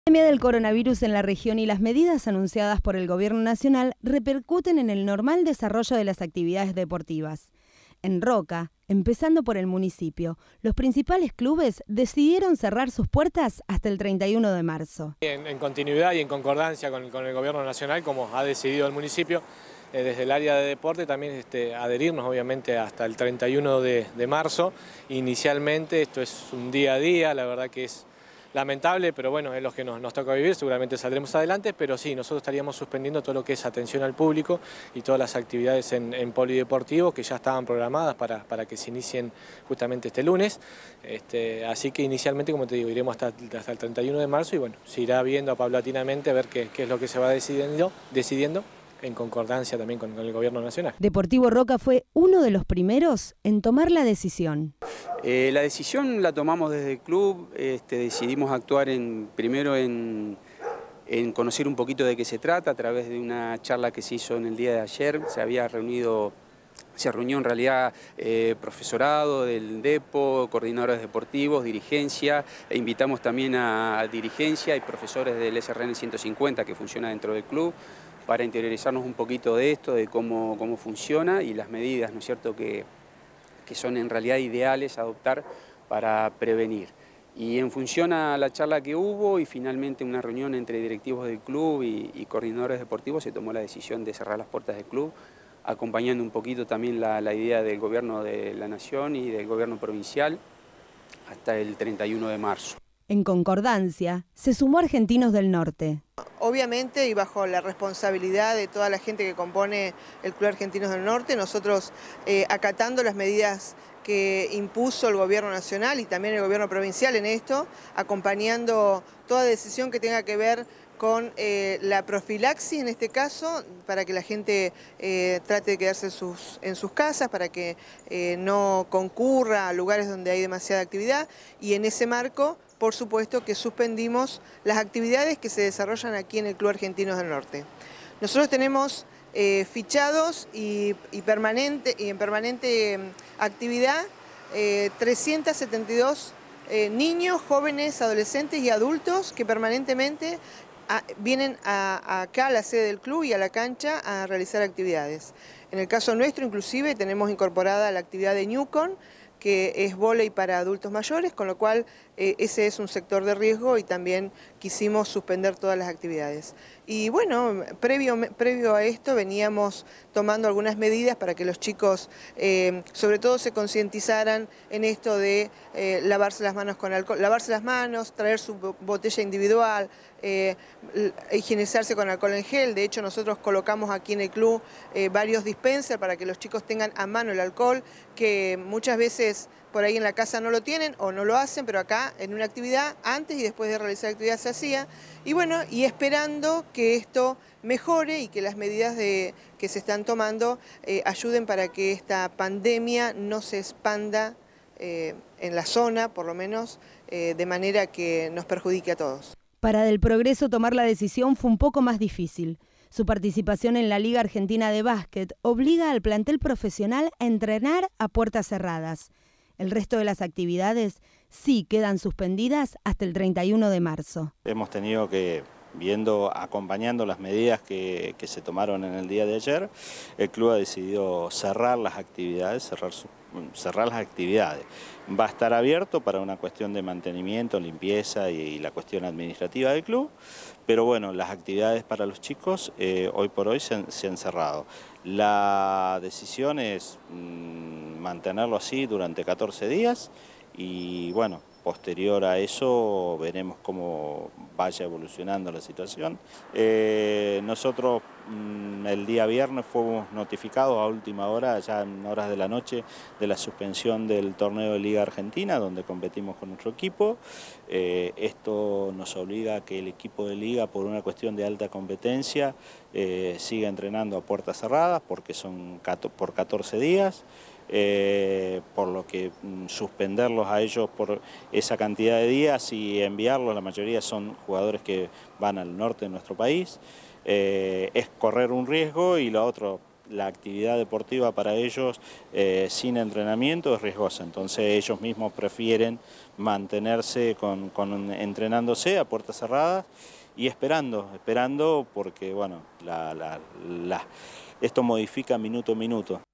La pandemia del coronavirus en la región y las medidas anunciadas por el Gobierno Nacional repercuten en el normal desarrollo de las actividades deportivas. En Roca, empezando por el municipio, los principales clubes decidieron cerrar sus puertas hasta el 31 de marzo. En continuidad y en concordancia con el Gobierno Nacional, como ha decidido el municipio, desde el área de deporte también adherirnos obviamente hasta el 31 de marzo. Inicialmente esto es un día a día, la verdad que es lamentable, pero bueno, es lo que nos toca vivir, seguramente saldremos adelante, pero sí, nosotros estaríamos suspendiendo todo lo que es atención al público y todas las actividades en polideportivo que ya estaban programadas para que se inicien justamente este lunes. Así que inicialmente, como te digo, iremos hasta el 31 de marzo y bueno, se irá viendo paulatinamente a ver qué es lo que se va decidiendo en concordancia también con el Gobierno Nacional. Deportivo Roca fue uno de los primeros en tomar la decisión. La decisión la tomamos desde el club, decidimos actuar primero en conocer un poquito de qué se trata a través de una charla que se hizo en el día de ayer. Se reunió en realidad profesorado del DEPO, coordinadores deportivos, dirigencia, e invitamos también a dirigencia y profesores del SRN 150 que funciona dentro del club, para interiorizarnos un poquito de esto, de cómo funciona y las medidas, ¿no es cierto?, que son en realidad ideales a adoptar para prevenir. Y en función a la charla que hubo y finalmente una reunión entre directivos del club y coordinadores deportivos, se tomó la decisión de cerrar las puertas del club, acompañando un poquito también la idea del Gobierno de la Nación y del Gobierno provincial hasta el 31 de marzo. En concordancia, se sumó Argentinos del Norte. Obviamente, y bajo la responsabilidad de toda la gente que compone el Club Argentinos del Norte, nosotros acatando las medidas que impuso el Gobierno Nacional y también el Gobierno Provincial en esto, acompañando toda decisión que tenga que ver con la profilaxis en este caso, para que la gente trate de quedarse en sus casas, para que no concurra a lugares donde hay demasiada actividad, y en ese marco, por supuesto que suspendimos las actividades que se desarrollan aquí en el Club Argentinos del Norte. Nosotros tenemos fichados y en permanente actividad 372 niños, jóvenes, adolescentes y adultos que permanentemente vienen acá a la sede del club y a la cancha a realizar actividades. En el caso nuestro, inclusive, tenemos incorporada la actividad de Newcon, que es vóley para adultos mayores, con lo cual ese es un sector de riesgo y también quisimos suspender todas las actividades. Y bueno, previo a esto veníamos tomando algunas medidas para que los chicos sobre todo se concientizaran en esto de lavarse las manos con alcohol, lavarse las manos, traer su botella individual, higienizarse con alcohol en gel. De hecho, nosotros colocamos aquí en el club varios dispensers para que los chicos tengan a mano el alcohol, que muchas veces por ahí en la casa no lo tienen o no lo hacen, pero acá en una actividad, antes y después de realizar la actividad se hacía. Y bueno, y esperando que esto mejore y que las medidas que se están tomando ayuden para que esta pandemia no se expanda en la zona, por lo menos, de manera que nos perjudique a todos. Para Del Progreso tomar la decisión fue un poco más difícil. Su participación en la Liga Argentina de Básquet obliga al plantel profesional a entrenar a puertas cerradas. El resto de las actividades sí quedan suspendidas hasta el 31 de marzo. Hemos tenido que, acompañando las medidas que se tomaron en el día de ayer, el club ha decidido cerrar las actividades, cerrar las actividades. Va a estar abierto para una cuestión de mantenimiento, limpieza y la cuestión administrativa del club, pero bueno, las actividades para los chicos hoy por hoy se han cerrado. La decisión es mantenerlo así durante 14 días y bueno, posterior a eso veremos cómo vaya evolucionando la situación. Nosotros el día viernes fuimos notificados a última hora, ya en horas de la noche, de la suspensión del torneo de Liga Argentina, donde competimos con nuestro equipo. Esto nos obliga a que el equipo de Liga, por una cuestión de alta competencia, siga entrenando a puertas cerradas, porque son por 14 días. Por lo que suspenderlos a ellos por esa cantidad de días y enviarlos, la mayoría son jugadores que van al norte de nuestro país, es correr un riesgo y lo otro, la actividad deportiva para ellos sin entrenamiento es riesgosa, entonces ellos mismos prefieren mantenerse entrenándose a puertas cerradas y esperando porque bueno, esto modifica minuto a minuto.